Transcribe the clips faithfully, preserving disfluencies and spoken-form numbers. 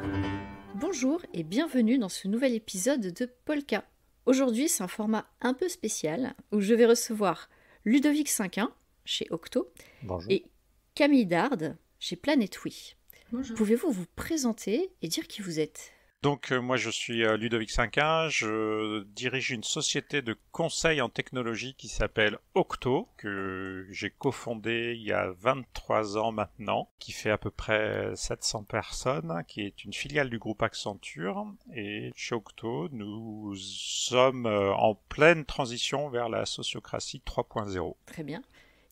Bonjour et bienvenue dans ce nouvel épisode de Polka. Aujourd'hui, c'est un format un peu spécial où je vais recevoir Ludovic Cinquin chez Octo Bonjour. et Camille Dard chez Planète Oui. Bonjour. Pouvez-vous vous présenter et dire qui vous êtes ? Donc euh, moi je suis euh, Ludovic Cinquin, je dirige une société de conseil en technologie qui s'appelle Octo, que j'ai cofondée il y a vingt-trois ans maintenant, qui fait à peu près sept cents personnes, qui est une filiale du groupe Accenture. Et chez Octo, nous sommes euh, en pleine transition vers la sociocratie trois point zéro. Très bien. Camille ?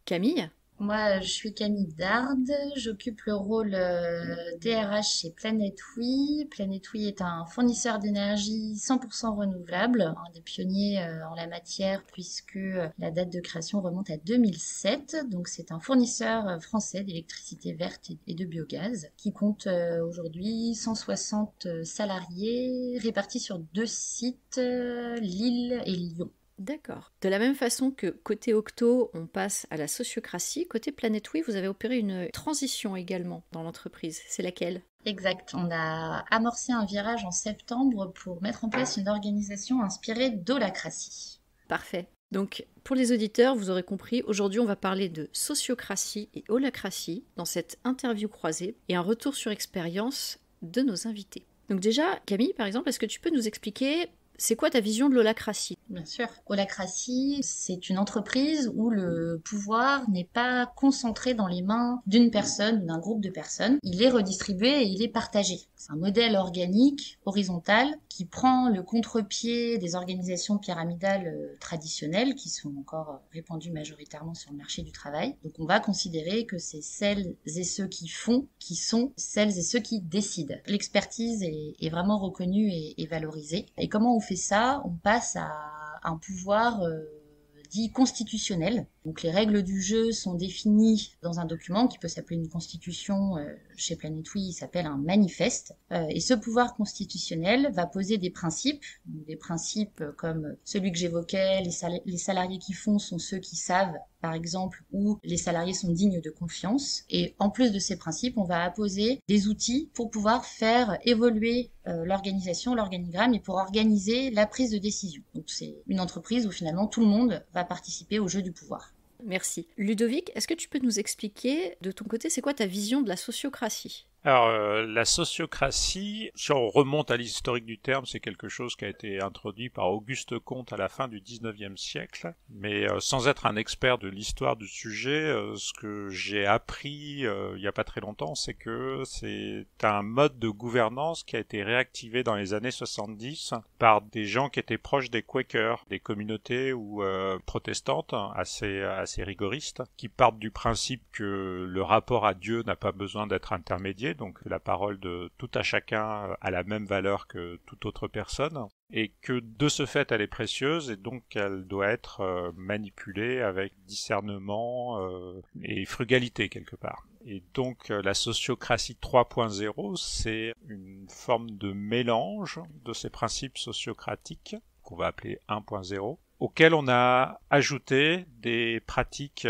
Moi, je suis Camille Dard, j'occupe le rôle euh, D R H chez Planète Oui. Planète Oui est un fournisseur d'énergie cent pour cent renouvelable, un des pionniers euh, en la matière puisque la date de création remonte à deux mille sept. Donc c'est un fournisseur euh, français d'électricité verte et- et de biogaz qui compte euh, aujourd'hui cent soixante salariés répartis sur deux sites, euh, Lille et Lyon. D'accord. De la même façon que côté Octo, on passe à la sociocratie, côté Planète Oui, vous avez opéré une transition également dans l'entreprise. C'est laquelle ? Exact. On a amorcé un virage en septembre pour mettre en place une organisation inspirée d'holacratie. Parfait. Donc, pour les auditeurs, vous aurez compris, aujourd'hui, on va parler de sociocratie et holacratie dans cette interview croisée et un retour sur expérience de nos invités. Donc déjà, Camille, par exemple, est-ce que tu peux nous expliquer c'est quoi ta vision de l'holacratie ? Bien sûr. Holacratie, c'est une entreprise où le pouvoir n'est pas concentré dans les mains d'une personne ou d'un groupe de personnes. Il est redistribué et il est partagé. C'est un modèle organique, horizontal, qui prend le contre-pied des organisations pyramidales euh, traditionnelles qui sont encore euh, répandues majoritairement sur le marché du travail. Donc on va considérer que c'est celles et ceux qui font qui sont celles et ceux qui décident. L'expertise est, est vraiment reconnue et, et valorisée. Et comment on fait ça ? On passe à un pouvoir euh, dit constitutionnel. Donc les règles du jeu sont définies dans un document qui peut s'appeler une constitution. Euh, chez Planète Oui, il s'appelle un manifeste. Euh, et ce pouvoir constitutionnel va poser des principes, des principes comme celui que j'évoquais, les, sal- les salariés qui font sont ceux qui savent, par exemple, où les salariés sont dignes de confiance. Et en plus de ces principes, on va apposer des outils pour pouvoir faire évoluer euh, l'organisation, l'organigramme et pour organiser la prise de décision. Donc c'est une entreprise où finalement tout le monde va participer au jeu du pouvoir. Merci. Ludovic, est-ce que tu peux nous expliquer, de ton côté, c'est quoi ta vision de la sociocratie ? Alors, euh, la sociocratie, si on remonte à l'historique du terme, c'est quelque chose qui a été introduit par Auguste Comte à la fin du dix-neuvième siècle. Mais euh, sans être un expert de l'histoire du sujet, euh, ce que j'ai appris euh, il n'y a pas très longtemps, c'est que c'est un mode de gouvernance qui a été réactivé dans les années soixante-dix par des gens qui étaient proches des Quakers, des communautés ou euh, protestantes assez, assez rigoristes, qui partent du principe que le rapport à Dieu n'a pas besoin d'être intermédiaire, donc la parole de tout à chacun a la même valeur que toute autre personne, et que de ce fait elle est précieuse et donc elle doit être euh, manipulée avec discernement euh, et frugalité quelque part. Et donc euh, la sociocratie trois point zéro, c'est une forme de mélange de ces principes sociocratiques qu'on va appeler un point zéro, auxquels on a ajouté des pratiques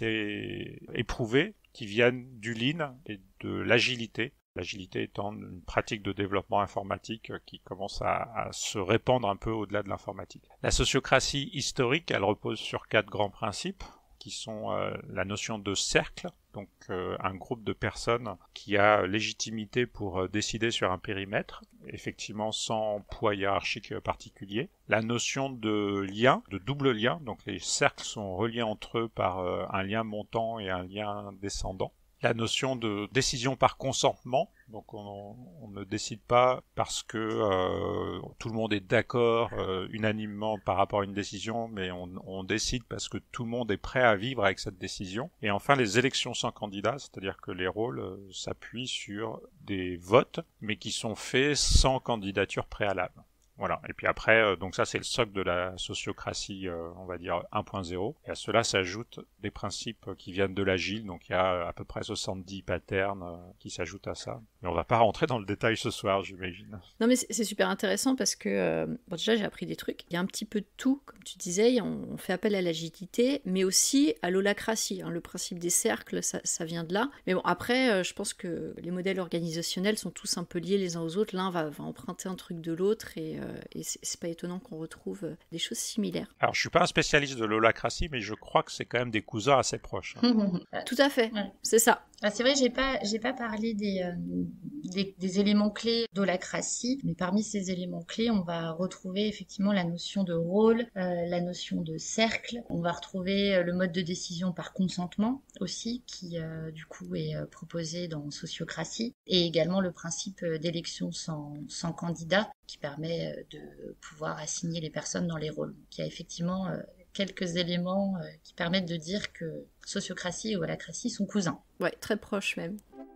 assez éprouvées qui viennent du lean et de l'agilité. L'agilité étant une pratique de développement informatique qui commence à, à se répandre un peu au-delà de l'informatique. La sociocratie historique, elle repose sur quatre grands principes qui sont euh, la notion de cercle, donc euh, un groupe de personnes qui a légitimité pour euh, décider sur un périmètre, effectivement sans poids hiérarchique particulier. La notion de lien, de double lien, donc les cercles sont reliés entre eux par euh, un lien montant et un lien descendant. La notion de décision par consentement, donc on, on ne décide pas parce que euh, tout le monde est d'accord euh, unanimement par rapport à une décision, mais on, on décide parce que tout le monde est prêt à vivre avec cette décision. Et enfin les élections sans candidat, c'est-à-dire que les rôles euh, s'appuient sur des votes, mais qui sont faits sans candidature préalable. Voilà. Et puis après, euh, donc ça c'est le socle de la sociocratie, euh, on va dire un point zéro. Et à cela s'ajoutent des principes qui viennent de l'agile. Donc il y a à peu près soixante-dix patterns euh, qui s'ajoutent à ça. Mais on va pas rentrer dans le détail ce soir, j'imagine. Non mais c'est, c'est super intéressant parce que euh, bon, déjà j'ai appris des trucs. Il y a un petit peu de tout, comme tu disais. On, on fait appel à l'agilité, mais aussi à l'holacratie. Hein. Le principe des cercles, ça, ça vient de là. Mais bon, après, euh, je pense que les modèles organisationnels sont tous un peu liés les uns aux autres. L'un va, va emprunter un truc de l'autre et, euh, et c'est, c'est pas étonnant qu'on retrouve euh, des choses similaires. Alors je suis pas un spécialiste de l'holacratie, mais je crois que c'est quand même des cousins assez proches. Hein. Tout à fait, ouais. C'est ça. Ah, c'est vrai, j'ai pas, j'ai pas parlé des, euh, des, des éléments clés d'holacratie, mais parmi ces éléments clés, on va retrouver effectivement la notion de rôle, euh, la notion de cercle. On va retrouver le mode de décision par consentement aussi, qui euh, du coup est euh, proposé dans sociocratie, et également le principe d'élection sans, sans candidat, qui permet de pouvoir assigner les personnes dans les rôles. Donc, il y a effectivement euh, quelques éléments euh, qui permettent de dire que sociocratie et holacratie sont cousins. Ouais, très proches même.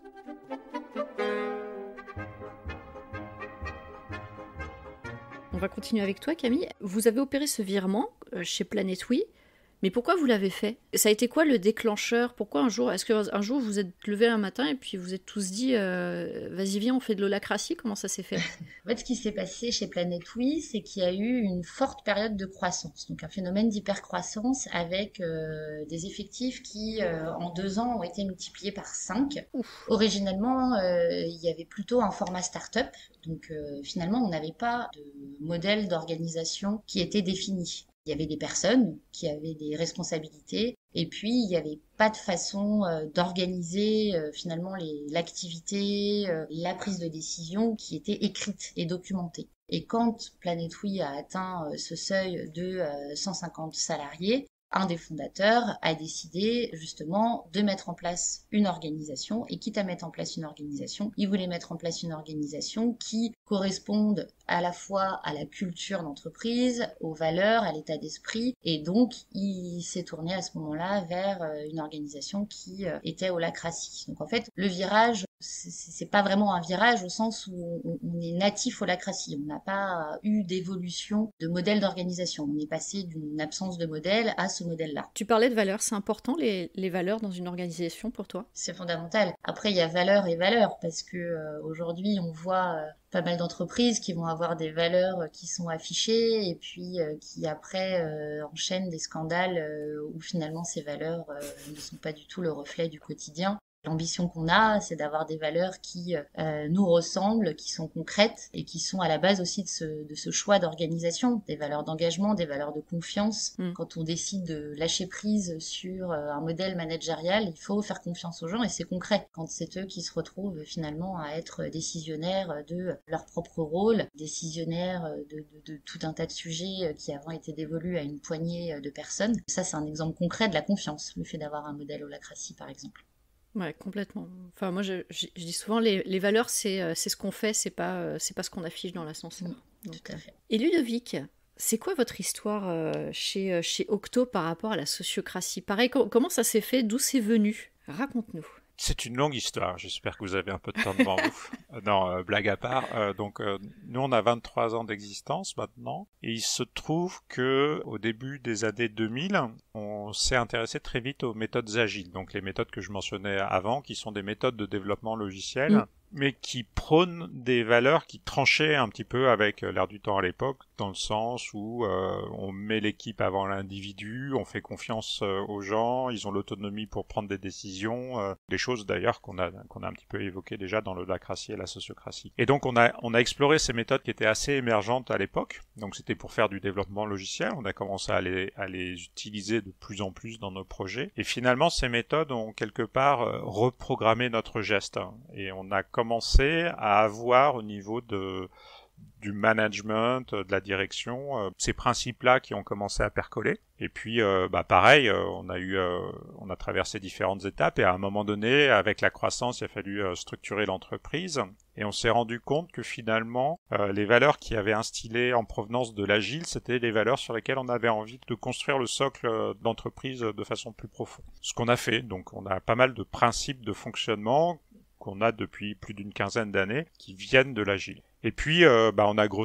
On va continuer avec toi, Camille. Vous avez opéré ce virement euh, chez Planète Oui, mais pourquoi vous l'avez fait ? Ça a été quoi le déclencheur ? Pourquoi un jour, est-ce qu'un jour vous êtes levé un matin et puis vous êtes tous dit euh, vas-y viens on fait de l'holacratie ? Comment ça s'est fait ? En fait, ce qui s'est passé chez Planète Oui, c'est qu'il y a eu une forte période de croissance, donc un phénomène d'hypercroissance avec euh, des effectifs qui, euh, en deux ans, ont été multipliés par cinq. Ouf. Originellement, euh, il y avait plutôt un format start-up, donc euh, finalement, on n'avait pas de modèle d'organisation qui était défini. Il y avait des personnes qui avaient des responsabilités et puis il n'y avait pas de façon euh, d'organiser euh, finalement les, l'activité, euh, la prise de décision qui était écrite et documentée. Et quand Planète Oui a atteint euh, ce seuil de euh, cent cinquante salariés, un des fondateurs a décidé justement de mettre en place une organisation, et quitte à mettre en place une organisation, il voulait mettre en place une organisation qui corresponde à la fois à la culture d'entreprise, aux valeurs, à l'état d'esprit, et donc il s'est tourné à ce moment-là vers une organisation qui était holacratie. Donc en fait, le virage, c'est, c'est pas vraiment un virage au sens où on, on est natif holacratie. On n'a pas eu d'évolution de modèle d'organisation. On est passé d'une absence de modèle à ce modèle-là. Tu parlais de valeurs, c'est important les, les valeurs dans une organisation pour toi ? C'est fondamental. Après, il y a valeurs et valeurs, parce que euh, aujourd'hui, on voit euh, pas mal d'entreprises qui vont avoir des valeurs qui sont affichées et puis euh, qui après euh, enchaînent des scandales euh, où finalement ces valeurs euh, ne sont pas du tout le reflet du quotidien. L'ambition qu'on a, c'est d'avoir des valeurs qui euh, nous ressemblent, qui sont concrètes et qui sont à la base aussi de ce, de ce choix d'organisation, des valeurs d'engagement, des valeurs de confiance. Mmh. Quand on décide de lâcher prise sur euh, un modèle managérial, il faut faire confiance aux gens et c'est concret. Quand c'est eux qui se retrouvent finalement à être décisionnaires de leur propre rôle, décisionnaires de, de, de tout un tas de sujets qui avant étaient dévolus à une poignée de personnes, ça c'est un exemple concret de la confiance, le fait d'avoir un modèle holacratie par exemple. Ouais, complètement. Enfin, moi, je, je, je dis souvent, les, les valeurs, c'est, c'est ce qu'on fait, c'est pas, c'est pas ce qu'on affiche dans l'ascenseur. Mmh, tout à fait. Et Ludovic, c'est quoi votre histoire euh, chez, chez Octo par rapport à la sociocratie ? Pareil, com- comment ça s'est fait ? D'où c'est venu ? Raconte-nous. C'est une longue histoire, j'espère que vous avez un peu de temps devant vous. Non, euh, blague à part, euh, donc euh, nous on a vingt-trois ans d'existence maintenant, et il se trouve que au début des années deux mille, on s'est intéressé très vite aux méthodes agiles, donc les méthodes que je mentionnais avant, qui sont des méthodes de développement logiciel, mmh. mais qui prônent des valeurs qui tranchaient un petit peu avec l'air du temps à l'époque, dans le sens où euh, on met l'équipe avant l'individu, on fait confiance euh, aux gens, ils ont l'autonomie pour prendre des décisions, euh, des choses d'ailleurs qu'on a qu'on a un petit peu évoquées déjà dans l'holacratie et la sociocratie. Et donc on a on a exploré ces méthodes qui étaient assez émergentes à l'époque. Donc c'était pour faire du développement logiciel, on a commencé à les à les utiliser de plus en plus dans nos projets. Et finalement ces méthodes ont quelque part euh, reprogrammé notre geste, hein, et on a commencé à avoir au niveau de du management, de la direction, euh, ces principes-là qui ont commencé à percoler. Et puis, euh, bah pareil, euh, on a eu, euh, on a traversé différentes étapes. Et à un moment donné, avec la croissance, il a fallu euh, structurer l'entreprise. Et on s'est rendu compte que finalement, euh, les valeurs qui avaient instillé en provenance de l'agile, c'était les valeurs sur lesquelles on avait envie de construire le socle d'entreprise de façon plus profonde. Ce qu'on a fait, donc, on a pas mal de principes de fonctionnement qu'on a depuis plus d'une quinzaine d'années qui viennent de l'agile. Et puis, euh, bah, on a grossi.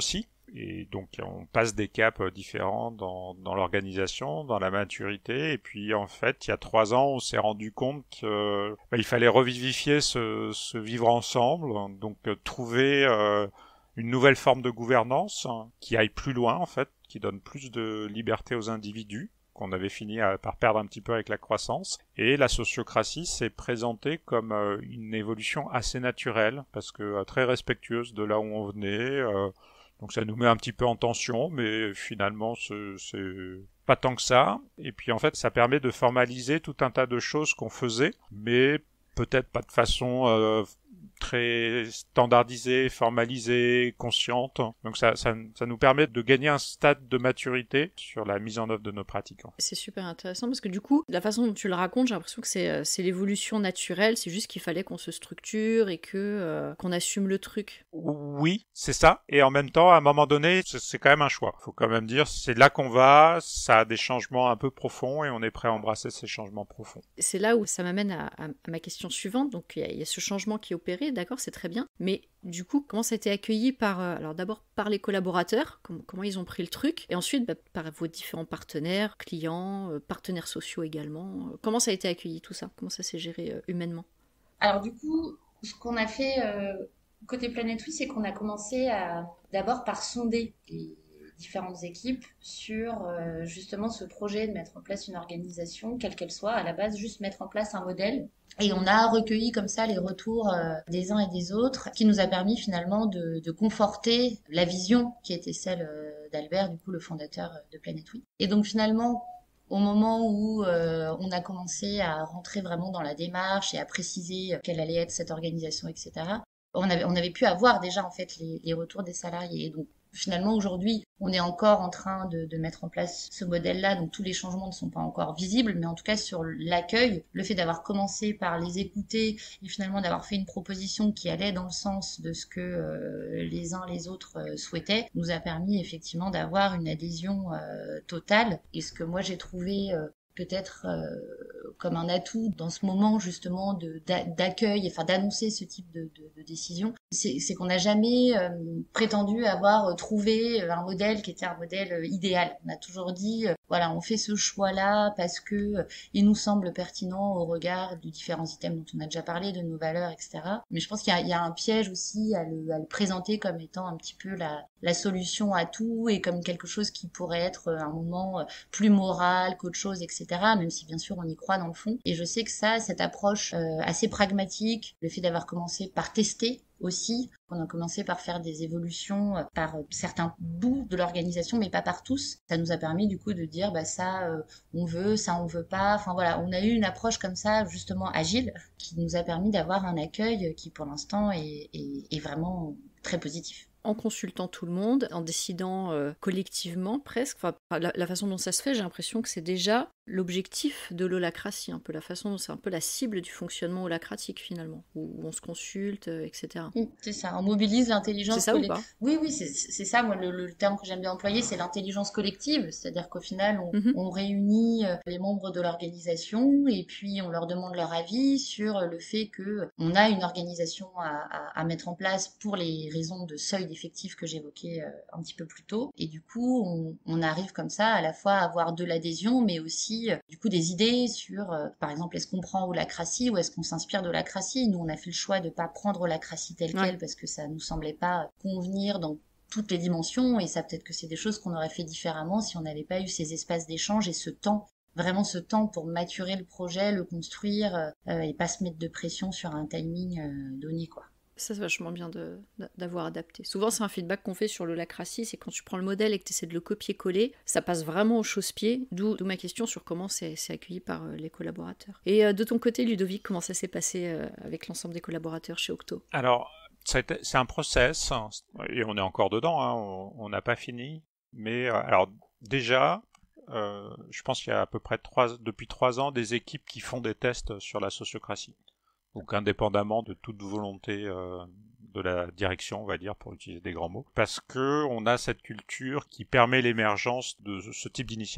Et donc on passe des caps différents dans, dans l'organisation, dans la maturité. Et puis en fait, il y a trois ans, on s'est rendu compte qu'il bah, fallait revivifier ce, ce vivre ensemble. Donc euh, trouver euh, une nouvelle forme de gouvernance hein, qui aille plus loin en fait, qui donne plus de liberté aux individus, qu'on avait fini à, par perdre un petit peu avec la croissance. Et la sociocratie s'est présentée comme euh, une évolution assez naturelle, parce que euh, très respectueuse de là où on venait. Euh, donc ça nous met un petit peu en tension, mais finalement c'est, c'est pas tant que ça. Et puis en fait, ça permet de formaliser tout un tas de choses qu'on faisait, mais peut-être pas de façon euh, très standardisée, formalisée, consciente. Donc ça, ça, ça nous permet de gagner un stade de maturité sur la mise en œuvre de nos pratiques. En fait. C'est super intéressant parce que du coup, la façon dont tu le racontes, j'ai l'impression que c'est, c'est l'évolution naturelle, c'est juste qu'il fallait qu'on se structure et que euh, qu'on assume le truc. Oui, c'est ça. Et en même temps, à un moment donné, c'est, c'est quand même un choix. Faut quand même dire, c'est là qu'on va, ça a des changements un peu profonds et on est prêt à embrasser ces changements profonds. C'est là où ça m'amène à, à, à ma question suivante. Donc il y, y a ce changement qui est opéré, d'accord, c'est très bien. Mais du coup, comment ça a été accueilli par, euh, alors d'abord par les collaborateurs, comment, comment ils ont pris le truc, et ensuite bah, par vos différents partenaires, clients, euh, partenaires sociaux également. Comment ça a été accueilli tout ça? Comment ça s'est géré euh, humainement? Alors du coup, ce qu'on a fait euh, côté Planète Oui, c'est qu'on a commencé à d'abord par sonder les différentes équipes sur euh, justement ce projet de mettre en place une organisation, quelle qu'elle soit, à la base juste mettre en place un modèle. Et on a recueilli comme ça les retours euh, des uns et des autres, qui nous a permis finalement de, de conforter la vision qui était celle euh, d'Albert, du coup le fondateur de Planète Oui. Et donc finalement, au moment où euh, on a commencé à rentrer vraiment dans la démarche et à préciser quelle allait être cette organisation, et cetera, on avait, on avait pu avoir déjà en fait les, les retours des salariés. Et donc finalement aujourd'hui, on est encore en train de, de mettre en place ce modèle-là, donc tous les changements ne sont pas encore visibles, mais en tout cas sur l'accueil, le fait d'avoir commencé par les écouter et finalement d'avoir fait une proposition qui allait dans le sens de ce que euh, les uns les autres euh, souhaitaient, nous a permis effectivement d'avoir une adhésion euh, totale. Et ce que moi j'ai trouvé euh, peut-être euh, comme un atout dans ce moment justement de, d'accueil, enfin d'annoncer ce type de, de, de décision, c'est, c'est qu'on n'a jamais euh, prétendu avoir trouvé un modèle qui était un modèle idéal. On a toujours dit, euh, voilà, on fait ce choix-là parce que euh, il nous semble pertinent au regard de différents items dont on a déjà parlé, de nos valeurs, et cetera. Mais je pense qu'il y a, il y a un piège aussi à le, à le présenter comme étant un petit peu la, la solution à tout et comme quelque chose qui pourrait être un moment plus moral qu'autre chose, et cetera. Même si bien sûr on y croit dans le fond. Et je sais que ça, cette approche euh, assez pragmatique, le fait d'avoir commencé par tester aussi, on a commencé par faire des évolutions euh, par euh, certains bouts de l'organisation, mais pas par tous. Ça nous a permis du coup de dire bah ça euh, on veut, ça on veut pas. Enfin voilà, on a eu une approche comme ça justement agile qui nous a permis d'avoir un accueil qui pour l'instant est, est, est vraiment très positif. En consultant tout le monde, en décidant euh, collectivement presque, enfin, la, la façon dont ça se fait, j'ai l'impression que c'est déjà l'objectif de l'holacratie, un peu la façon dont c'est un peu la cible du fonctionnement holacratique finalement, où on se consulte, euh, et cetera. Oui, c'est ça, on mobilise l'intelligence c'est ça collective. Ou pas Oui, oui, c'est, c'est ça, moi le, le terme que j'aime bien employer, c'est l'intelligence collective, c'est-à-dire qu'au final, on, mm-hmm. on réunit les membres de l'organisation et puis on leur demande leur avis sur le fait que on a une organisation à, à, à mettre en place pour les raisons de seuil d'effectifs que j'évoquais euh, un petit peu plus tôt. Et du coup, on, on arrive comme ça à la fois à avoir de l'adhésion, mais aussi du coup des idées sur, euh, par exemple, est-ce qu'on prend holacratie ou est-ce qu'on s'inspire de holacratie. Nous, on a fait le choix de pas prendre holacratie telle ouais. quelle parce que ça nous semblait pas convenir dans toutes les dimensions et ça peut-être que c'est des choses qu'on aurait fait différemment si on n'avait pas eu ces espaces d'échange et ce temps, vraiment ce temps pour maturer le projet, le construire euh, et pas se mettre de pression sur un timing euh, donné, quoi. Ça, c'est vachement bien de, d'avoir adapté. Souvent, c'est un feedback qu'on fait sur l'holacratie, c'est quand tu prends le modèle et que tu essaies de le copier-coller, ça passe vraiment au chausse-pied, d'où, d'où ma question sur comment c'est, c'est accueilli par euh, les collaborateurs. Et euh, de ton côté, Ludovic, comment ça s'est passé euh, avec l'ensemble des collaborateurs chez Octo ? Alors, c'est, c'est un process, et on est encore dedans, hein, on n'a pas fini, mais euh, alors déjà... Euh, je pense qu'il y a à peu près trois, depuis trois ans des équipes qui font des tests sur la sociocratie. Donc indépendamment de toute volonté euh, de la direction, on va dire, pour utiliser des grands mots, parce que on a cette culture qui permet l'émergence de ce type d'initiative.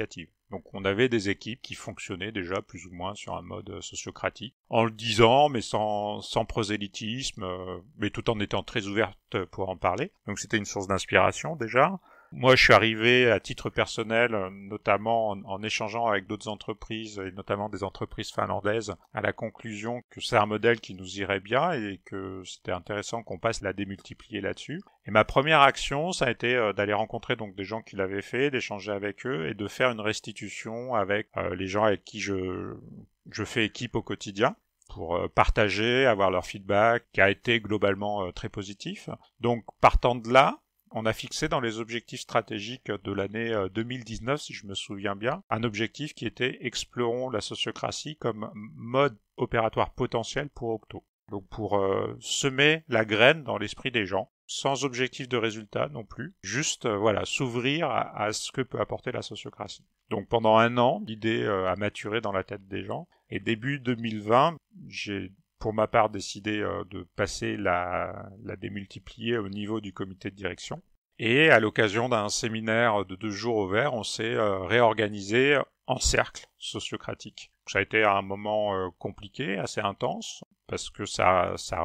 Donc on avait des équipes qui fonctionnaient déjà plus ou moins sur un mode sociocratique, en le disant, mais sans, sans prosélytisme, euh, mais tout en étant très ouverte pour en parler. Donc c'était une source d'inspiration déjà. Moi, je suis arrivé à titre personnel, notamment en, en échangeant avec d'autres entreprises, et notamment des entreprises finlandaises, à la conclusion que c'est un modèle qui nous irait bien et que c'était intéressant qu'on passe la démultiplier là-dessus. Et ma première action, ça a été euh, d'aller rencontrer donc des gens qui l'avaient fait, d'échanger avec eux et de faire une restitution avec euh, les gens avec qui je, je fais équipe au quotidien, pour euh, partager, avoir leur feedback, qui a été globalement euh, très positif. Donc, partant de là, on a fixé dans les objectifs stratégiques de l'année deux mille dix-neuf, si je me souviens bien, un objectif qui était « Explorons la sociocratie comme mode opératoire potentiel pour Octo ». Donc pour euh, semer la graine dans l'esprit des gens, sans objectif de résultat non plus, juste euh, voilà, s'ouvrir à, à ce que peut apporter la sociocratie. Donc pendant un an, l'idée euh, a maturé dans la tête des gens, et début deux mille vingt, j'ai pour ma part décidé euh, de passer la, la démultiplier au niveau du comité de direction. Et à l'occasion d'un séminaire de deux jours au vert, on s'est euh, réorganisé en cercle sociocratique. Ça a été un moment euh, compliqué, assez intense, parce que ça, ça a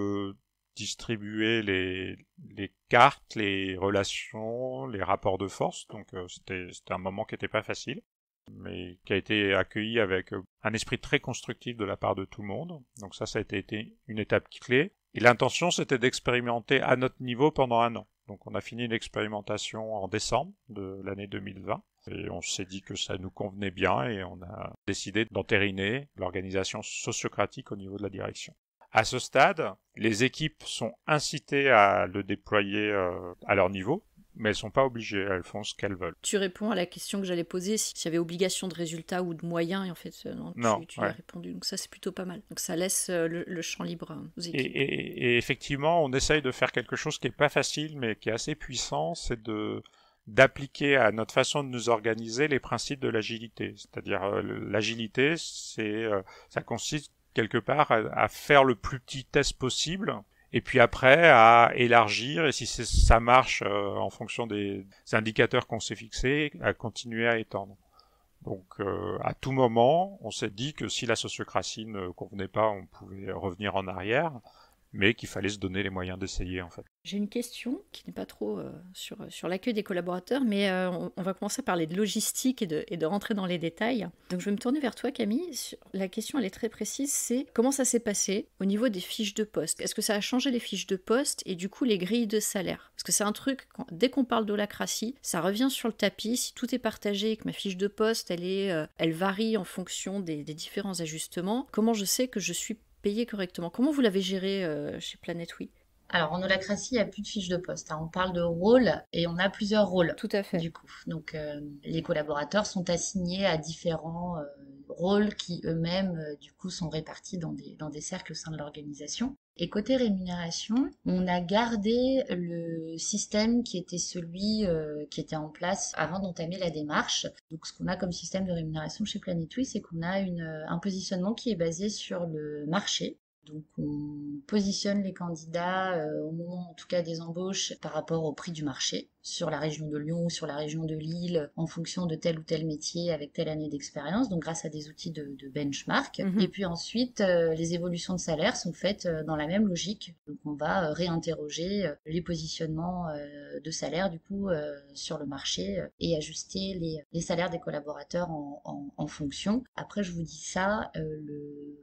redistribué les, les cartes, les relations, les rapports de force. Donc euh, c'était, c'était un moment qui n'était pas facile, mais qui a été accueilli avec un esprit très constructif de la part de tout le monde. Donc ça, ça a été une étape clé. Et l'intention, c'était d'expérimenter à notre niveau pendant un an. Donc on a fini l'expérimentation en décembre de l'année deux mille vingt. Et on s'est dit que ça nous convenait bien et on a décidé d'entériner l'organisation sociocratique au niveau de la direction. À ce stade, les équipes sont incitées à le déployer euh, à leur niveau, mais elles sont pas obligées, elles font ce qu'elles veulent. Tu réponds à la question que j'allais poser, s'il y avait obligation de résultat ou de moyens, et en fait, non, non tu, tu ouais. y as répondu, donc ça c'est plutôt pas mal. Donc ça laisse le, le champ libre aux équipes. Et, et, et effectivement, on essaye de faire quelque chose qui est pas facile, mais qui est assez puissant, c'est de d'appliquer à notre façon de nous organiser les principes de l'agilité. C'est-à-dire, euh, l'agilité, c'est, euh, ça consiste quelque part à, à faire le plus petit test possible, et puis après à élargir, et si c'est, ça marche euh, en fonction des indicateurs qu'on s'est fixés, à continuer à étendre. Donc euh, à tout moment, on s'est dit que si la sociocratie ne convenait pas, on pouvait revenir en arrière, mais qu'il fallait se donner les moyens d'essayer en fait. J'ai une question qui n'est pas trop euh, sur, sur l'accueil des collaborateurs, mais euh, on, on va commencer à parler de logistique et de, et de rentrer dans les détails. Donc je vais me tourner vers toi Camille. La question elle est très précise, c'est comment ça s'est passé au niveau des fiches de poste? Est-ce que ça a changé les fiches de poste et du coup les grilles de salaire? Parce que c'est un truc, quand, dès qu'on parle d'holacratie, ça revient sur le tapis. Si tout est partagé et que ma fiche de poste elle, est, euh, elle varie en fonction des, des différents ajustements, comment je sais que je suis payé correctement? Comment vous l'avez géré euh, chez Planète Oui? Alors, en holacratie, il n'y a plus de fiche de poste, hein. On parle de rôle et on a plusieurs rôles. Tout à fait. Du coup, donc euh, les collaborateurs sont assignés à différents euh, rôles qui eux-mêmes, euh, du coup, sont répartis dans des, dans des cercles au sein de l'organisation. Et côté rémunération, on a gardé le système qui était celui euh, qui était en place avant d'entamer la démarche. Donc, ce qu'on a comme système de rémunération chez Planète Oui, c'est qu'on a une, un positionnement qui est basé sur le marché. Donc on positionne les candidats euh, au moment en tout cas des embauches par rapport au prix du marché sur la région de Lyon ou sur la région de Lille en fonction de tel ou tel métier avec telle année d'expérience, donc grâce à des outils de, de benchmark. Mm-hmm. Et puis ensuite euh, les évolutions de salaire sont faites euh, dans la même logique. Donc on va euh, réinterroger euh, les positionnements euh, de salaire du coup euh, sur le marché euh, et ajuster les, les salaires des collaborateurs en, en, en fonction. Après je vous dis ça, euh, le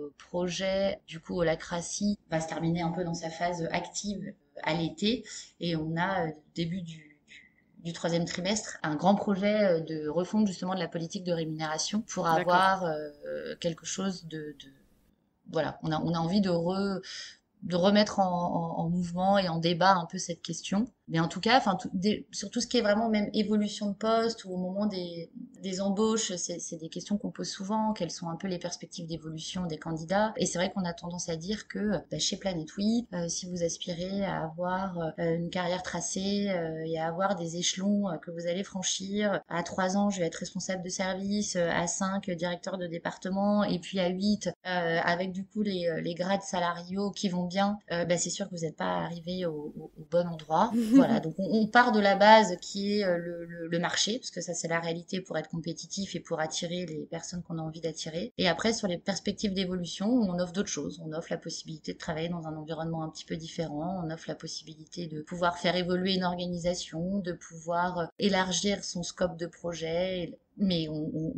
projet du coup holacratie va se terminer un peu dans sa phase active à l'été et on a début du, du troisième trimestre un grand projet de refonte justement de la politique de rémunération pour avoir euh, quelque chose de, de voilà on a on a envie de re de remettre en, en, en mouvement et en débat un peu cette question. Mais en tout cas, enfin, tout, des, sur tout ce qui est vraiment même évolution de poste ou au moment des, des embauches, c'est, c'est des questions qu'on pose souvent, quelles sont un peu les perspectives d'évolution des candidats. Et c'est vrai qu'on a tendance à dire que bah, chez Planète Oui, euh, si vous aspirez à avoir euh, une carrière tracée euh, et à avoir des échelons euh, que vous allez franchir, à trois ans, je vais être responsable de service, euh, à cinq, directeur de département, et puis à huit, euh, avec du coup les, les grades salariaux qui vont bien, euh, bah, c'est sûr que vous n'êtes pas arrivé au, au, au bon endroit. Voilà, donc on, on part de la base qui est le, le, le marché, parce que ça c'est la réalité pour être compétitif et pour attirer les personnes qu'on a envie d'attirer. Et après, sur les perspectives d'évolution, on offre d'autres choses. On offre la possibilité de travailler dans un environnement un petit peu différent, on offre la possibilité de pouvoir faire évoluer une organisation, de pouvoir élargir son scope de projet, mais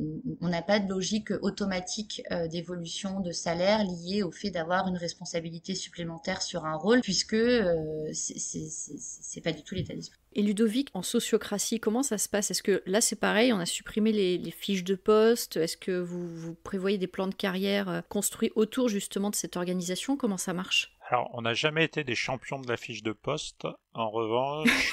on n'a pas de logique automatique euh, d'évolution de salaire liée au fait d'avoir une responsabilité supplémentaire sur un rôle, puisque euh, c'est, c'est, c'est, c'est pas du tout l'état d'esprit. Et Ludovic, en sociocratie, comment ça se passe? Est-ce que là c'est pareil, on a supprimé les, les fiches de poste? Est-ce que vous, vous prévoyez des plans de carrière euh, construits autour justement de cette organisation? Comment ça marche? Alors, on n'a jamais été des champions de la fiche de poste. En revanche,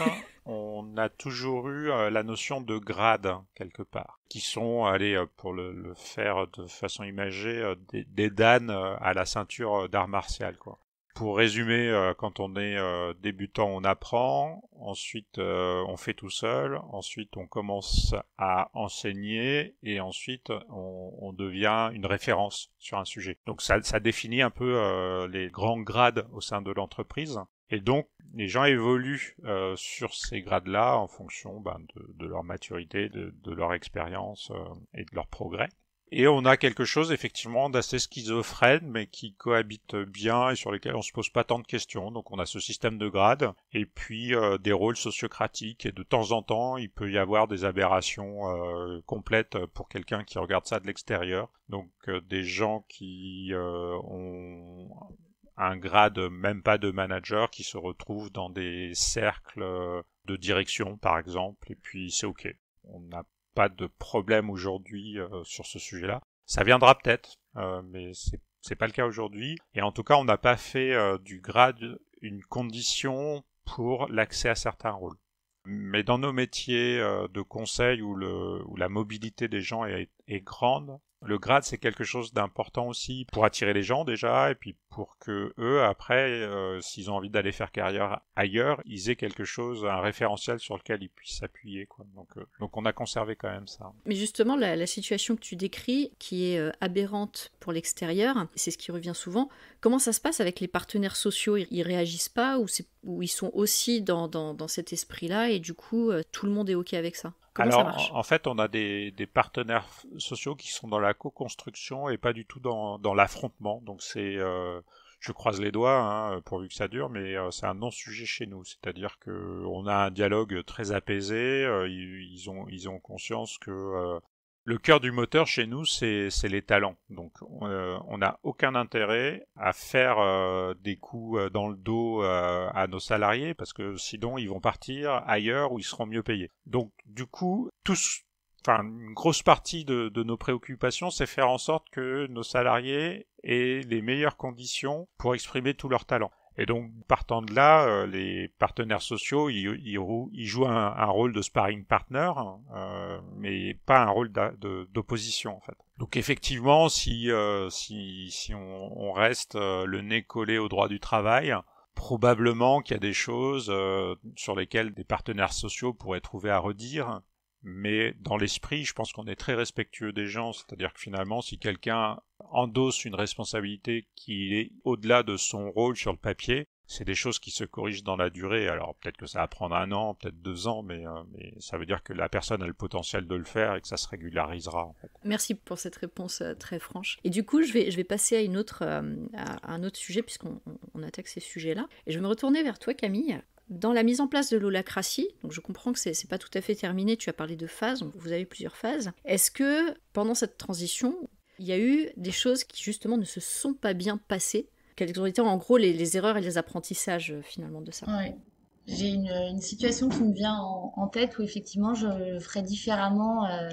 on a toujours eu euh, la notion de grade, quelque part, qui sont, allez, euh, pour le, le faire de façon imagée, euh, des, des danes euh, à la ceinture d'art martial, quoi. Pour résumer, euh, quand on est euh, débutant, on apprend, ensuite euh, on fait tout seul, ensuite on commence à enseigner et ensuite on, on devient une référence sur un sujet. Donc ça, ça définit un peu euh, les grands grades au sein de l'entreprise. Et donc les gens évoluent euh, sur ces grades-là en fonction ben, de, de leur maturité, de, de leur expérience euh, et de leur progrès. Et on a quelque chose effectivement d'assez schizophrène, mais qui cohabite bien et sur lesquels on se pose pas tant de questions. Donc on a ce système de grades, et puis euh, des rôles sociocratiques, et de temps en temps il peut y avoir des aberrations euh, complètes pour quelqu'un qui regarde ça de l'extérieur. Donc euh, des gens qui euh, ont un grade même pas de manager, qui se retrouvent dans des cercles de direction par exemple, et puis c'est ok. On n'a pas de problème aujourd'hui euh, sur ce sujet-là. Ça viendra peut-être, euh, mais c'est, c'est pas le cas aujourd'hui. Et en tout cas, on n'a pas fait euh, du grade une condition pour l'accès à certains rôles. Mais dans nos métiers euh, de conseil où, le, où la mobilité des gens est, est grande, le grade c'est quelque chose d'important aussi pour attirer les gens déjà, et puis pour que eux après, euh, s'ils ont envie d'aller faire carrière ailleurs, ils aient quelque chose, un référentiel sur lequel ils puissent s'appuyer, quoi. Donc, euh, donc on a conservé quand même ça. Mais justement, la, la situation que tu décris, qui est euh, aberrante pour l'extérieur, c'est ce qui revient souvent. Comment ça se passe avec les partenaires sociaux? Ils, ils réagissent pas, ou, c'est, ou ils sont aussi dans, dans, dans cet esprit-là et du coup euh, tout le monde est ok avec ça? Comment Alors, ça marche? en, en fait, on a des, des partenaires sociaux qui sont dans la co-construction et pas du tout dans, dans l'affrontement. Donc c'est, euh, je croise les doigts, hein, pourvu que ça dure, mais euh, c'est un non-sujet chez nous. C'est-à-dire que on a un dialogue très apaisé. Euh, ils, ils ont, ils ont conscience que euh, le cœur du moteur chez nous, c'est, c'est les talents. Donc, euh, on n'a aucun intérêt à faire euh, des coups dans le dos euh, à nos salariés, parce que sinon, ils vont partir ailleurs où ils seront mieux payés. Donc, du coup, tous, enfin, une grosse partie de, de nos préoccupations, c'est faire en sorte que nos salariés aient les meilleures conditions pour exprimer tous leurs talents. Et donc, partant de là, euh, les partenaires sociaux, ils, ils, ils jouent un, un rôle de sparring partner, euh, mais pas un rôle d'a, de, d'opposition, en fait. Donc, effectivement, si, euh, si, si on, on reste euh, le nez collé au droit du travail, probablement qu'il y a des choses euh, sur lesquelles des partenaires sociaux pourraient trouver à redire. Mais dans l'esprit, je pense qu'on est très respectueux des gens, c'est-à-dire que finalement, si quelqu'un endosse une responsabilité qui est au-delà de son rôle sur le papier, c'est des choses qui se corrigent dans la durée. Alors peut-être que ça va prendre un an, peut-être deux ans, mais, euh, mais ça veut dire que la personne a le potentiel de le faire et que ça se régularisera, en fait. Merci pour cette réponse euh, très franche. Et du coup, je vais, je vais passer à, une autre, euh, à un autre sujet, puisqu'on on attaque ces sujets-là. Et je vais me retourner vers toi, Camille. Dans la mise en place de l'holacratie, donc je comprends que c'est, c'est pas tout à fait terminé, tu as parlé de phases, donc vous avez plusieurs phases. Est-ce que pendant cette transition, il y a eu des choses qui justement ne se sont pas bien passées? Quelles ont été en gros les, les erreurs et les apprentissages finalement de ça? Ouais. J'ai une, une situation qui me vient en, en tête où effectivement je ferais différemment euh,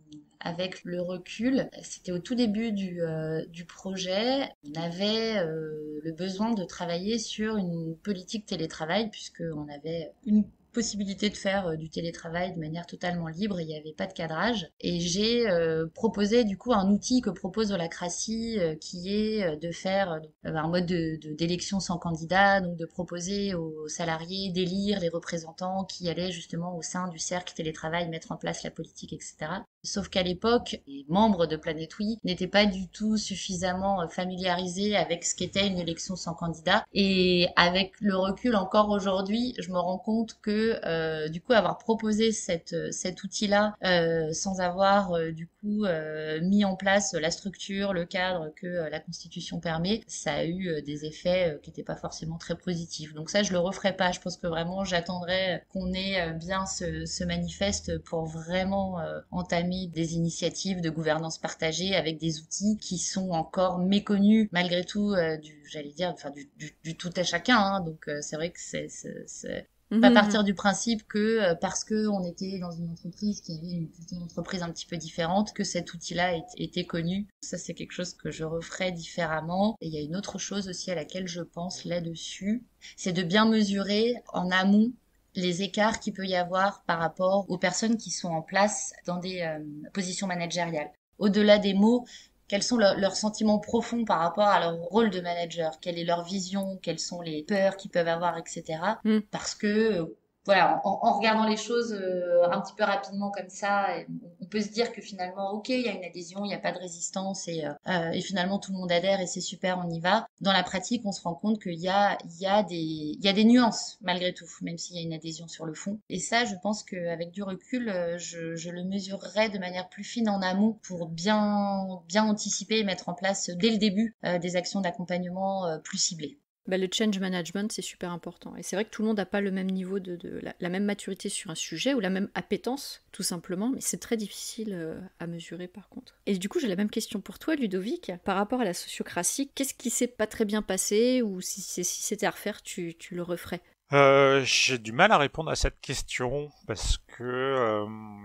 avec le recul. C'était au tout début du, euh, du projet. On avait euh, le besoin de travailler sur une politique télétravail puisqu'on avait une possibilité de faire euh, du télétravail de manière totalement libre, il n'y avait pas de cadrage. Et j'ai euh, proposé du coup un outil que propose Holacracy euh, qui est euh, de faire euh, un mode de, de, d'élection sans candidat, donc de proposer aux salariés d'élire les représentants qui allaient justement au sein du cercle télétravail mettre en place la politique, et cetera. Sauf qu'à l'époque, les membres de Planète Oui n'étaient pas du tout suffisamment familiarisés avec ce qu'était une élection sans candidat. Et avec le recul encore aujourd'hui, je me rends compte que euh, du coup avoir proposé cette, cet outil-là euh, sans avoir euh, du coup euh, mis en place la structure, le cadre que euh, la Constitution permet, ça a eu euh, des effets euh, qui n'étaient pas forcément très positifs. Donc ça, je le referai pas. Je pense que vraiment, j'attendrai qu'on ait euh, bien ce, ce manifeste pour vraiment euh, entamer des initiatives de gouvernance partagée avec des outils qui sont encore méconnus malgré tout euh, du, j'allais dire, enfin du, du, du tout à chacun. Hein. Donc euh, c'est vrai que c'est, c'est, c'est mmh. pas partir du principe que euh, parce que on était dans une entreprise qui avait une, une entreprise un petit peu différente que cet outil-là était, était connu. Ça c'est quelque chose que je referais différemment. Et il y a une autre chose aussi à laquelle je pense là-dessus, c'est de bien mesurer en amont les écarts qu'il peut y avoir par rapport aux personnes qui sont en place dans des euh, positions managériales. Au-delà des mots, quels sont leur, leurs sentiments profonds par rapport à leur rôle de manager, quelle est leur vision, quelles sont les peurs qu'ils peuvent avoir, et cetera. Mm. Parce que, euh, voilà, en, en regardant les choses euh, un petit peu rapidement comme ça, on peut se dire que finalement, ok, il y a une adhésion, il n'y a pas de résistance et, euh, et finalement tout le monde adhère et c'est super, on y va. Dans la pratique, on se rend compte qu'il y a, il y a des, il y a des nuances malgré tout, même s'il y a une adhésion sur le fond. Et ça, je pense qu'avec du recul, je, je le mesurerai de manière plus fine en amont pour bien, bien anticiper et mettre en place dès le début euh, des actions d'accompagnement euh, plus ciblées. Bah, le change management, c'est super important. Et c'est vrai que tout le monde n'a pas le même niveau de, de la, la même maturité sur un sujet ou la même appétence, tout simplement, mais c'est très difficile euh, à mesurer par contre. Et du coup, j'ai la même question pour toi, Ludovic. Par rapport à la sociocratie, qu'est-ce qui s'est pas très bien passé ou si, si, si c'était à refaire, tu, tu le referais? euh, J'ai du mal à répondre à cette question parce que... Euh...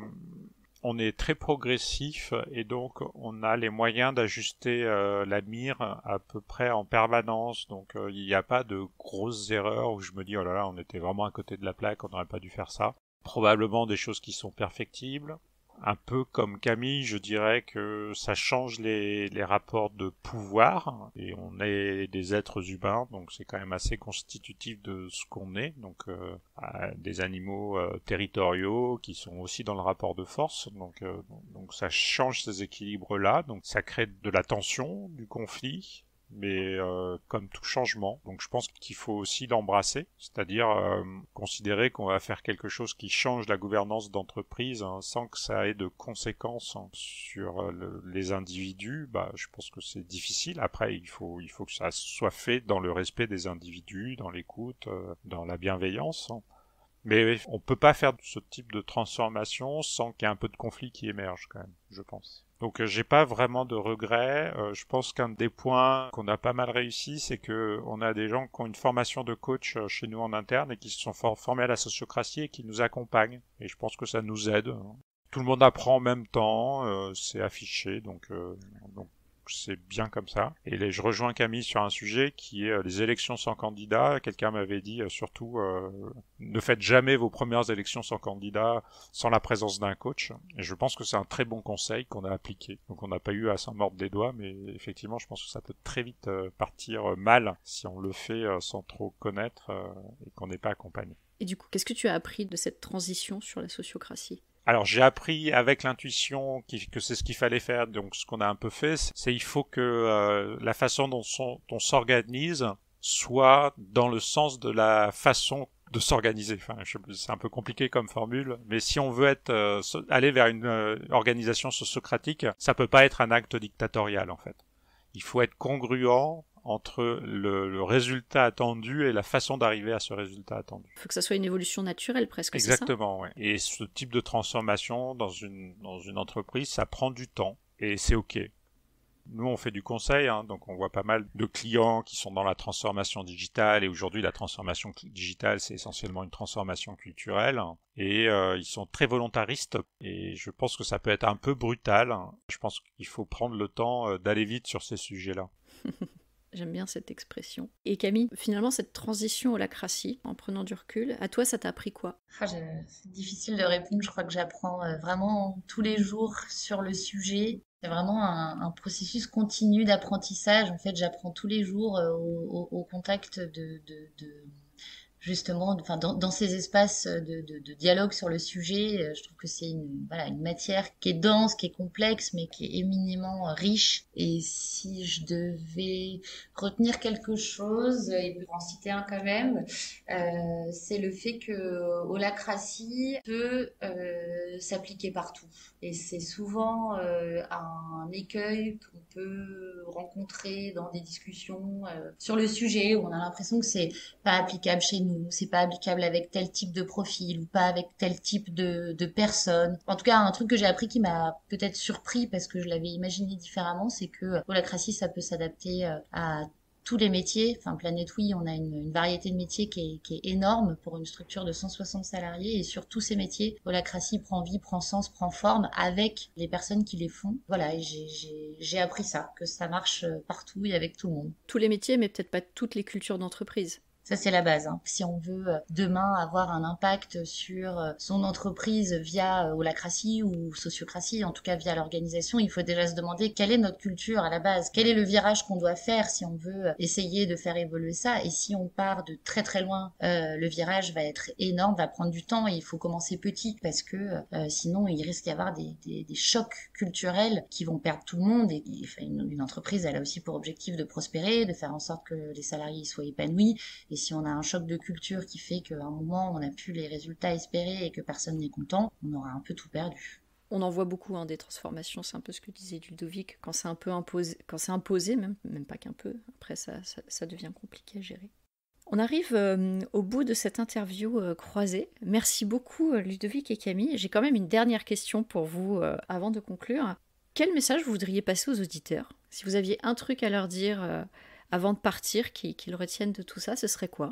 on est très progressif et donc on a les moyens d'ajuster euh, la mire à peu près en permanence. Donc euh, il n'y a pas de grosses erreurs où je me dis oh là là on était vraiment à côté de la plaque, on n'aurait pas dû faire ça. Probablement des choses qui sont perfectibles. Un peu comme Camille, je dirais que ça change les, les rapports de pouvoir et on est des êtres humains, donc c'est quand même assez constitutif de ce qu'on est, donc euh, des animaux euh, territoriaux qui sont aussi dans le rapport de force, donc, euh, donc ça change ces équilibres-là, donc ça crée de la tension, du conflit, mais euh, comme tout changement. Donc je pense qu'il faut aussi l'embrasser, c'est-à-dire euh, considérer qu'on va faire quelque chose qui change la gouvernance d'entreprise hein, sans que ça ait de conséquences hein, sur euh, le, les individus. Bah, je pense que c'est difficile. Après, il faut, il faut que ça soit fait dans le respect des individus, dans l'écoute, euh, dans la bienveillance. Hein. Mais on peut pas faire ce type de transformation sans qu'il y ait un peu de conflit qui émerge quand même, je pense. Donc euh, j'ai pas vraiment de regrets. Euh, je pense qu'un des points qu'on a pas mal réussi, c'est que on a des gens qui ont une formation de coach euh, chez nous en interne et qui se sont for- formés à la sociocratie et qui nous accompagnent. Et je pense que ça nous aide. Tout le monde apprend en même temps, euh, c'est affiché, donc, euh, donc c'est bien comme ça. Et les, je rejoins Camille sur un sujet qui est euh, les élections sans candidat. Quelqu'un m'avait dit euh, surtout euh, ne faites jamais vos premières élections sans candidat sans la présence d'un coach. Et je pense que c'est un très bon conseil qu'on a appliqué. Donc on n'a pas eu à s'en mordre les doigts, mais effectivement je pense que ça peut très vite euh, partir mal si on le fait euh, sans trop connaître euh, et qu'on n'est pas accompagné. Et du coup, qu'est-ce que tu as appris de cette transition sur la sociocratie ? Alors j'ai appris avec l'intuition que c'est ce qu'il fallait faire, donc ce qu'on a un peu fait, c'est il faut que euh, la façon dont on, on s'organise soit dans le sens de la façon de s'organiser. Enfin, c'est un peu compliqué comme formule, mais si on veut être euh, aller vers une euh, organisation sociocratique, ça peut pas être un acte dictatorial en fait. Il faut être congruent entre le, le résultat attendu et la façon d'arriver à ce résultat attendu. Il faut que ça soit une évolution naturelle presque, Exactement, c'est ça ? Ouais. Et ce type de transformation dans une, dans une entreprise, ça prend du temps et c'est OK. Nous, on fait du conseil, hein, donc on voit pas mal de clients qui sont dans la transformation digitale et aujourd'hui, la transformation digitale, c'est essentiellement une transformation culturelle hein, et euh, ils sont très volontaristes et je pense que ça peut être un peu brutal. Hein. Je pense qu'il faut prendre le temps euh, d'aller vite sur ces sujets-là. J'aime bien cette expression. Et Camille, finalement, cette transition holacratie, en prenant du recul, à toi, ça t'a appris quoi? Ah, je- c'est difficile de répondre. Je crois que j'apprends euh, vraiment tous les jours sur le sujet. C'est vraiment un, un processus continu d'apprentissage. En fait, j'apprends tous les jours euh, au, au- au contact de, de, de- justement, enfin, dans, dans ces espaces de, de, de dialogue sur le sujet. Euh, Je trouve que c'est une, voilà, une matière qui est dense, qui est complexe, mais qui est éminemment euh, riche. Et si je devais retenir quelque chose, et pour en citer un quand même, euh, c'est le fait que holacratie peut euh, s'appliquer partout. Et c'est souvent euh, un écueil qu'on peut rencontrer dans des discussions euh, sur le sujet, où on a l'impression que c'est pas applicable chez nous, c'est pas applicable avec tel type de profil ou pas avec tel type de, de personne. En tout cas, un truc que j'ai appris qui m'a peut-être surpris parce que je l'avais imaginé différemment, c'est que holacratie, ça peut s'adapter euh, à tous les métiers. Enfin, Planète Oui, on a une, une variété de métiers qui est, qui est énorme pour une structure de cent soixante salariés, et sur tous ces métiers, holacratie prend vie, prend sens, prend forme avec les personnes qui les font. Voilà, et j'ai, j'ai, j'ai appris ça, que ça marche partout et avec tout le monde. Tous les métiers, mais peut-être pas toutes les cultures d'entreprise. Ça, c'est la base, hein. Si on veut euh, demain avoir un impact sur euh, son entreprise via euh, holacratie ou sociocratie, en tout cas via l'organisation, il faut déjà se demander quelle est notre culture à la base, quel est le virage qu'on doit faire si on veut euh, essayer de faire évoluer ça. Et si on part de très très loin, euh, le virage va être énorme, va prendre du temps, et il faut commencer petit parce que euh, sinon il risque d'y avoir des, des, des chocs culturels qui vont perdre tout le monde. Et, et enfin, une, une entreprise, elle a aussi pour objectif de prospérer, de faire en sorte que les salariés soient épanouis. Et si on a un choc de culture qui fait qu'à un moment, on n'a plus les résultats espérés et que personne n'est content, on aura un peu tout perdu. On en voit beaucoup, hein, des transformations, c'est un peu ce que disait Ludovic, quand c'est un peu imposé, quand c'est imposé, même, même pas qu'un peu, après ça, ça, ça devient compliqué à gérer. On arrive euh, au bout de cette interview euh, croisée. Merci beaucoup euh, Ludovic et Camille. J'ai quand même une dernière question pour vous euh, avant de conclure. Quel message vous voudriez passer aux auditeurs? Si vous aviez un truc à leur dire euh, avant de partir, qu'ils qu'ils retiennent de tout ça, ce serait quoi?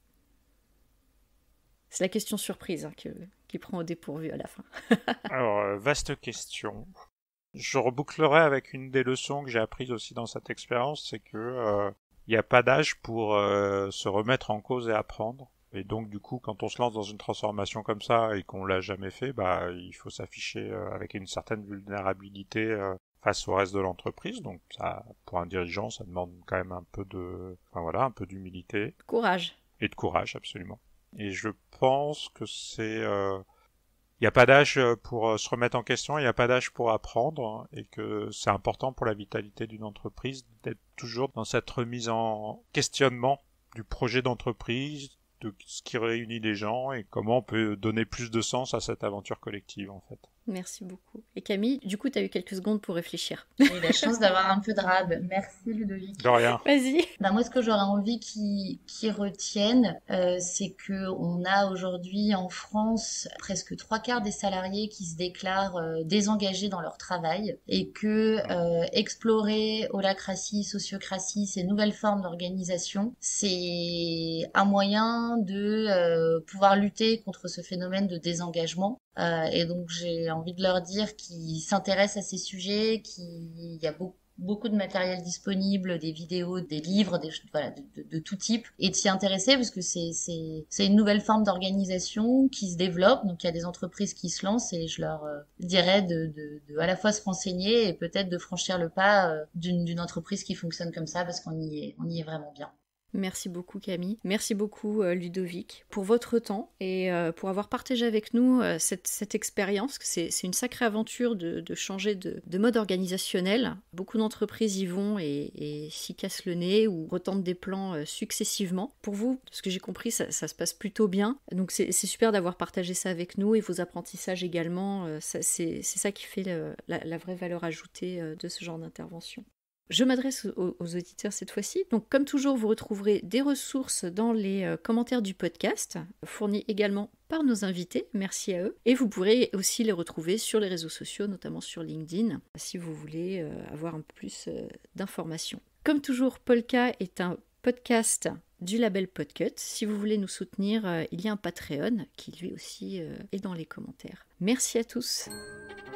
C'est la question surprise, hein, que, qui prend au dépourvu à la fin. Alors, euh, vaste question. Je rebouclerai avec une des leçons que j'ai apprises aussi dans cette expérience, c'est que euh, il n'y a pas d'âge pour euh, se remettre en cause et apprendre. Et donc, du coup, quand on se lance dans une transformation comme ça et qu'on l'a jamais fait, bah, il faut s'afficher euh, avec une certaine vulnérabilité euh, face au reste de l'entreprise. Donc, ça, pour un dirigeant, ça demande quand même un peu de, enfin voilà, un peu d'humilité. Courage. Et de courage, absolument. Et je pense que c'est, euh, il n'y a pas d'âge pour se remettre en question, il n'y a pas d'âge pour apprendre, et que c'est important pour la vitalité d'une entreprise d'être toujours dans cette remise en questionnement du projet d'entreprise, de ce qui réunit les gens et comment on peut donner plus de sens à cette aventure collective en fait. Merci beaucoup. Et Camille, du coup, tu as eu quelques secondes pour réfléchir. J'ai eu la chance d'avoir un peu de rab. Merci Ludovic. De rien. Vas-y. Bah moi, ce que j'aurais envie qu'ils qu'ils retiennent, euh, c'est que on a aujourd'hui en France presque trois quarts des salariés qui se déclarent euh, désengagés dans leur travail, et que euh, explorer holacratie, sociocratie, ces nouvelles formes d'organisation, c'est un moyen de euh, pouvoir lutter contre ce phénomène de désengagement. Euh, et donc j'ai envie de leur dire qu'ils s'intéressent à ces sujets, qu'il y a beaucoup beaucoup de matériel disponible, des vidéos, des livres, des, voilà, de, de, de tout type, et de s'y intéresser parce que c'est, c'est, c'est une nouvelle forme d'organisation qui se développe. Donc il y a des entreprises qui se lancent, et je leur euh, dirais de, de, de à la fois se renseigner et peut-être de franchir le pas euh, d'une, d'une entreprise qui fonctionne comme ça, parce qu'on y est, on y est vraiment bien. Merci beaucoup Camille, merci beaucoup euh, Ludovic pour votre temps et euh, pour avoir partagé avec nous euh, cette, cette expérience. C'est, c'est une sacrée aventure de, de changer de, de mode organisationnel. Beaucoup d'entreprises y vont et, et s'y cassent le nez ou retentent des plans euh, successivement. Pour vous, ce que j'ai compris, ça, ça se passe plutôt bien. Donc c'est, c'est super d'avoir partagé ça avec nous, et vos apprentissages également. Euh, ça, c'est, c'est ça qui fait le, la, la vraie valeur ajoutée euh, de ce genre d'intervention. Je m'adresse aux, aux auditeurs cette fois-ci. Donc, comme toujours, vous retrouverez des ressources dans les euh, commentaires du podcast, fournis également par nos invités. Merci à eux. Et vous pourrez aussi les retrouver sur les réseaux sociaux, notamment sur LinkedIn, si vous voulez euh, avoir un peu plus euh, d'informations. Comme toujours, Polka est un podcast du label Podcut. Si vous voulez nous soutenir, euh, il y a un Patreon qui lui aussi euh, est dans les commentaires. Merci à tous.